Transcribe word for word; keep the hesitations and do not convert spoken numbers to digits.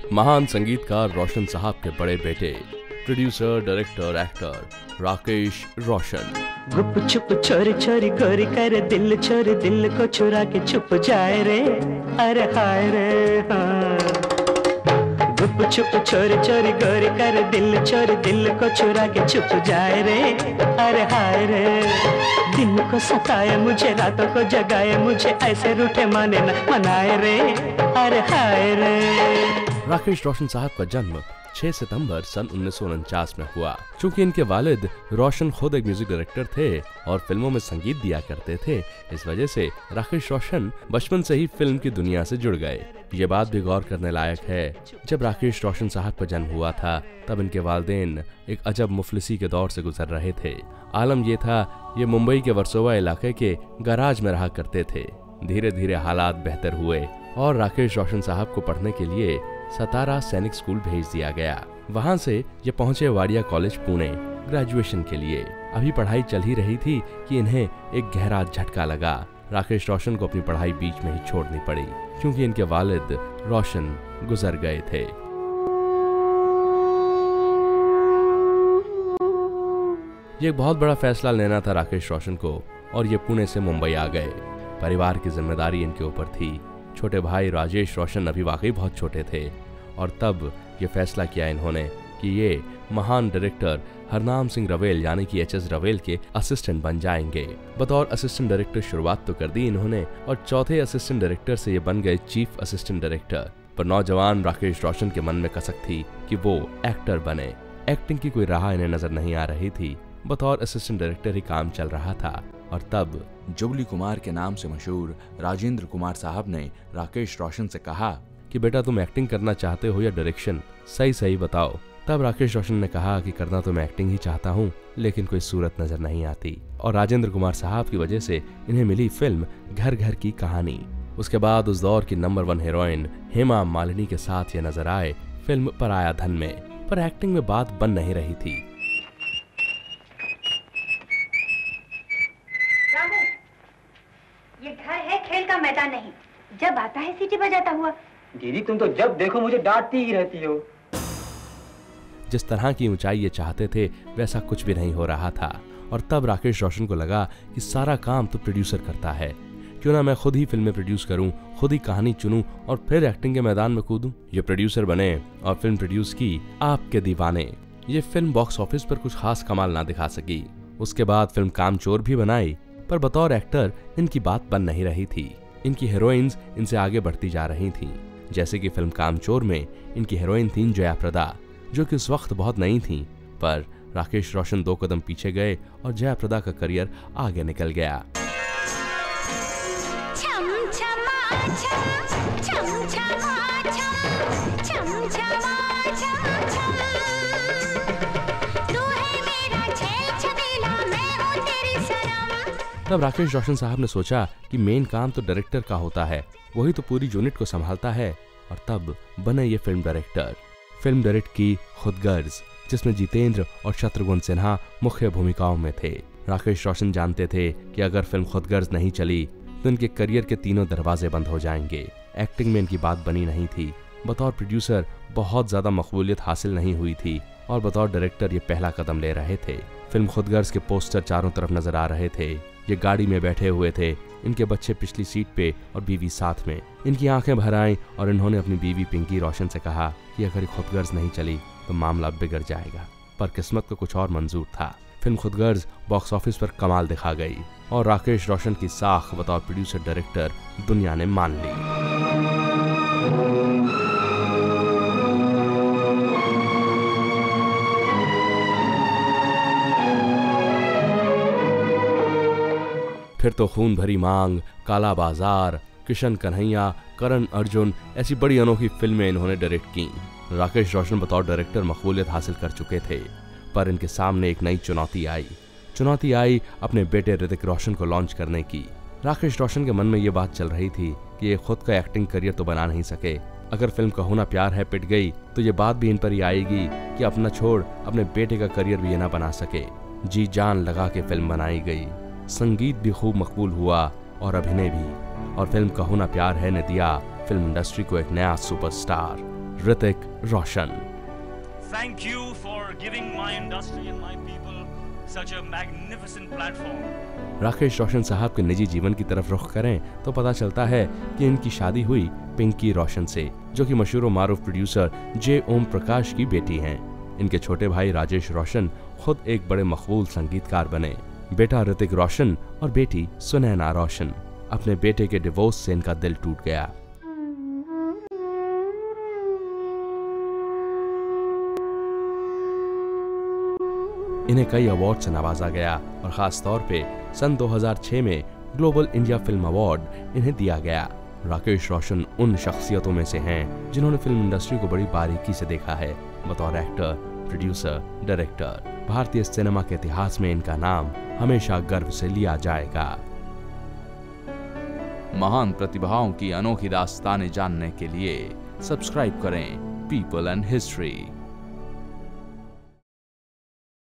महान संगीतकार रोशन साहब के बड़े बेटे, producer, director, actor Rakesh Roshan. गुप छुप चोरी चोरी गोरी कर दिल चोरी दिल को चुरा के छुप जाए रे, अरे हाय रे हाँ। गुप छुप चोरी चोरी गोरी कर दिल चोरी दिल को चुरा के छुप जाए रे, अरे हाय रे। दिन को सताए मुझे, रातों को जगाए मुझे, ऐसे रूठे माने न मनाए रे, अरे हाय रे। राकेश रोशन साहब का जन्म छह सितंबर सन उन्नीस सौ उनचास में हुआ। चूंकि इनके वालिद रोशन खुद एक म्यूजिक डायरेक्टर थे और फिल्मों में संगीत दिया करते थे, इस वजह से राकेश रोशन बचपन से ही फिल्म की दुनिया से जुड़ गए। ये बात भी गौर करने लायक है, जब राकेश रोशन साहब का जन्म हुआ था तब इनके वालिदैन एक अजब मुफलिसी के दौर से गुजर रहे थे। आलम ये था, ये मुंबई के वर्सोवा इलाके के गराज में रहा करते थे। धीरे धीरे हालात बेहतर हुए और राकेश रोशन साहब को पढ़ने के लिए सतारा सैनिक स्कूल भेज दिया गया। वहां से ये पहुंचे वाडिया कॉलेज पुणे ग्रेजुएशन के लिए। अभी पढ़ाई चल ही रही थी कि इन्हें एक गहरा झटका लगा। राकेश रोशन को अपनी पढ़ाई बीच में ही छोड़नी पड़ी क्योंकि इनके वालिद रोशन गुजर गए थे। ये एक बहुत बड़ा फैसला लेना था राकेश रोशन को और ये पुणे से मुंबई आ गए। परिवार की जिम्मेदारी इनके ऊपर थी। छोटे भाई राजेश रोशन अभी वाकई बहुत छोटे थे और तब ये फैसला किया इन्होंने कि ये महान डायरेक्टर हरनाम सिंह रवेल यानी कि एच एस रवेल के असिस्टेंट बन जाएंगे। बतौर असिस्टेंट डायरेक्टर शुरुआत तो कर दी इन्होंने और चौथे असिस्टेंट डायरेक्टर से ये बन गए चीफ असिस्टेंट डायरेक्टर। पर नौजवान राकेश रोशन के मन में कसक थी कि वो एक्टर बने। एक्टिंग की कोई राह इन्हें नजर नहीं आ रही थी। बतौर असिस्टेंट डायरेक्टर ही काम चल रहा था और तब जुगली कुमार के नाम से मशहूर राजेंद्र कुमार साहब ने राकेश रोशन से कहा कि बेटा तुम एक्टिंग करना चाहते हो या डायरेक्शन, सही सही बताओ। तब राकेश रोशन ने कहा कि करना तो मैं एक्टिंग ही चाहता हूँ, लेकिन कोई सूरत नजर नहीं आती। और राजेंद्र कुमार साहब की वजह से इन्हें मिली फिल्म घर घर की कहानी। उसके बाद उस दौर की number one heroine Hema Malini के साथ ये नजर आए फिल्म पराया धन में। पर एक्टिंग में बात बन नहीं रही थी। ये घर है, खेल का मैदान नहीं। जब आता है सीटी बजाता हुआ। दीदी तुम तो जब देखो मुझे डांटती ही रहती हो। जिस तरह की ऊंचाई ये चाहते थे वैसा कुछ भी नहीं हो रहा था और तब राकेश रोशन को लगा कि सारा काम तो प्रोड्यूसर करता है, क्यों ना मैं खुद ही फिल्में प्रोड्यूस करूं, खुद ही कहानी चुनूं और फिर एक्टिंग के मैदान में कूदूं। ये प्रोड्यूसर बने और फिल्म प्रोड्यूस की आपके दीवाने। ये फिल्म बॉक्स ऑफिस पर कुछ खास कमाल ना दिखा सकी। उसके बाद फिल्म कामचोर भी बनाई, पर बतौर एक्टर इनकी बात बन नहीं रही थी। इनकी हीरोइंस इनसे आगे बढ़ती जा रही थीं। जैसे कि फिल्म कामचोर में इनकी हीरोइन थीं जयाप्रदा, जो कि उस वक्त बहुत नई थीं। पर राकेश रोशन दो कदम पीछे गए और जयाप्रदा का करियर आगे निकल गया। छम छमा छम, छम छमा छम, छम छमा छम छम। तू है मेरा छेल छबीला, मैं हूँ तेरी सनम। तब राकेश रोशन साहब ने सोचा कि मेन काम तो डायरेक्टर का होता है, वही तो पूरी यूनिट को संभालता है। और तब बने ये फिल्म डायरेक्टर। फिल्म डायरेक्ट की खुदगर्ज, जिसमें जितेंद्र और शत्रुघ्न सिन्हा मुख्य भूमिकाओं में थे। राकेश रोशन जानते थे कि अगर फिल्म खुदगर्ज नहीं चली तो इनके करियर के तीनों दरवाजे बंद हो जाएंगे। एक्टिंग में इनकी बात बनी नहीं थी। बतौर प्रोड्यूसर बहुत ज्यादा मकबूलियत हासिल नहीं हुई थी और बतौर डायरेक्टर ये पहला कदम ले रहे थे। फिल्म खुदगर्ज के पोस्टर चारों तरफ नजर आ रहे थे। ये गाड़ी में बैठे हुए थे, इनके बच्चे पिछली सीट पे और बीवी साथ में। इनकी आंखें भर आईं और इन्होंने अपनी बीवी पिंकी रोशन से कहा कि अगर खुदगर्ज नहीं चली तो मामला बिगड़ जाएगा। पर किस्मत को कुछ और मंजूर था। फिल्म खुदगर्ज बॉक्स ऑफिस पर कमाल दिखा गई और राकेश रोशन की साख बतौर प्रोड्यूसर डायरेक्टर दुनिया ने मान ली। फिर तो खून भरी मांग, काला बाजार, किशन कन्हैया, करण अर्जुन ऐसी बड़ी अनोखी फिल्में इन्होंने डायरेक्ट की। राकेश रोशन बतौर डायरेक्टर मकबूलियत हासिल कर चुके थे, पर इनके सामने एक नई चुनौती आई। चुनौती आई अपने बेटे ऋतिक रोशन को लॉन्च करने की। राकेश रोशन के मन में ये बात चल रही थी कि ये खुद का एक्टिंग करियर तो बना नहीं सके। अगर फिल्म कहो ना प्यार है पिट गई तो ये बात भी इन पर ही आएगी कि अपना छोड़ अपने बेटे का करियर भी ये ना बना सके। जी जान लगा के फिल्म बनाई गई, संगीत भी खूब मकबूल हुआ और अभिनय भी। और फिल्म कहो ना प्यार है ने दिया फिल्म इंडस्ट्री को एक नया superstar. Hrithik Roshan. Thank you for giving my industry and my people such a magnificent platform. Rakesh Roshan साहब के निजी जीवन की तरफ रुख करें तो पता चलता है कि इनकी शादी हुई पिंकी रोशन से, जो कि मशहूर व मारूफ प्रोड्यूसर जे ओम प्रकाश की बेटी हैं। इनके छोटे भाई राजेश रोशन खुद एक बड़े मकबूल संगीतकार बने। बेटा ऋतिक रोशन और बेटी सुनैना रोशन। अपने बेटे के डिवोर्स से इनका दिल टूट गया। इन्हें कई अवार्ड से नवाजा गया और खास तौर पे सन दो हज़ार छह में ग्लोबल इंडिया फिल्म अवार्ड इन्हें दिया गया। राकेश रोशन उन शख्सियतों में से हैं जिन्होंने फिल्म इंडस्ट्री को बड़ी बारीकी से देखा है। बतौर एक्टर, प्रोड्यूसर, डायरेक्टर, भारतीय सिनेमा के इतिहास में इनका नाम हमेशा गर्व से लिया जाएगा। महान प्रतिभाओं की अनोखी दास्तानें जानने के लिए सब्सक्राइब करें पीपल एंड हिस्ट्री।